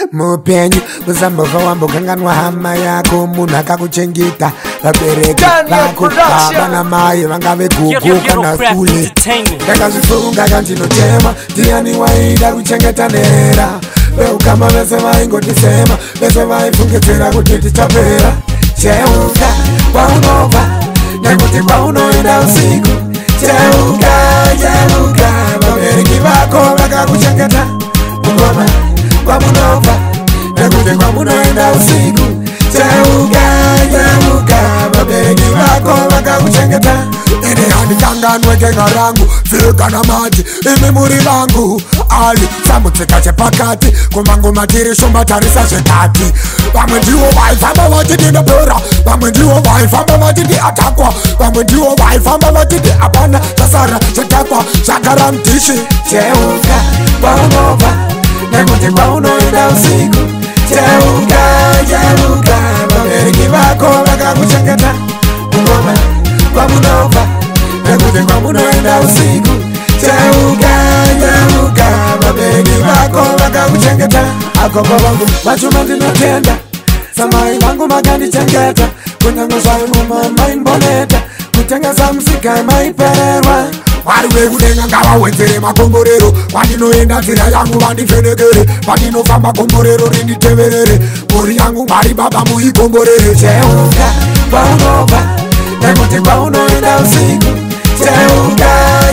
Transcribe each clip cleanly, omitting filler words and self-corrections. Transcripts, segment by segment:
mupenyu usambova wambokanganwa hama yako munhu akakuchengeta vabereki vako baba namai vangave gugu kana kule ndakazvifunga kandinotema ndiani waida kuchengeta nherera veukama vese vaingotisema vese vaifungidzira kuti tichapera cheuka kwaunobva nekuti kwaunoenda usiku cheuka vabereki vako vakakuchengeta mungoma kwamunobva nekuti kwamunoenda usiku cheuka vabereki vako vakakuchengeta ini handikanganwe kenga rangu vikana mati imi muri vangu ali samutsika chepakati kumangoma tiri shumba tarisa zvetati vamwe ndivo vaifamba vachiti ndopera vamwe ndivo vaifamba vachiti atakwa vamwe ndivo vaifamba vachiti hapana chasara chatakwa zvagara mutishi cheuka kwaunobva nekuti kwaunoenda usiku cheuka vabereki vako vakakuchengeta mungoma kwamunobva nekuti kwamunoenda usiku cheuka vabereki vako vakakuchengeta agogo vangu vachuma ndinotenda samai vangu makandichengeta kunyange zvaimuma maimboneta kutengesa musika maipererwa Mwari wekudenga ngavawedzere makomborero kwandinoenda nzira yangu vandipfenekere pandinofamba komborero rinditeverere mhuri yangu Mwari baba muikomborere cheuka kwaunobva nekuti kwaunoenda usiku cheuka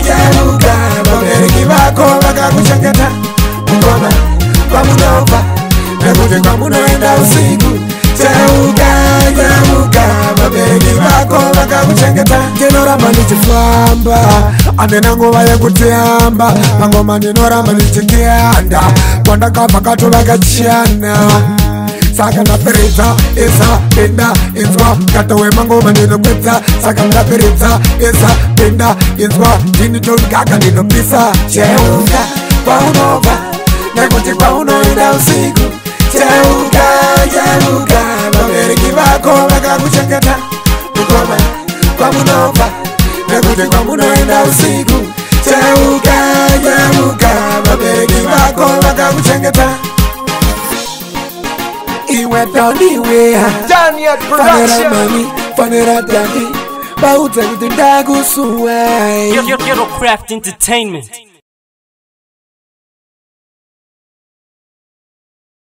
vabereki vako vakakuchengeta mungoma kwamunobva nekuti kwamunoenda usiku cheuka vabereki vako vakakuchengeta ndinoramba ndichifamba andina nguva yekutiyamba mangoma ndinoramba ndichikianda kwandakabva katovakachiyana saka ndaperedza isa penda inzwa katowe mangoma ndinokwedza saka ndaperedza isa penda inzwa ndinitongaka ndinopisa cheuka kwaunobva nekuti kwaunoenda usiku cheuka vabereki vako vakakuchengeta mungoma kwamunobva nekuti kwamunoenda usiku cheuka vabereki vako vakakuchengeta iwe tondiwea fanera mami fanera dadi baudze kuti ndakusuwai Ghetto Craft Entertainment.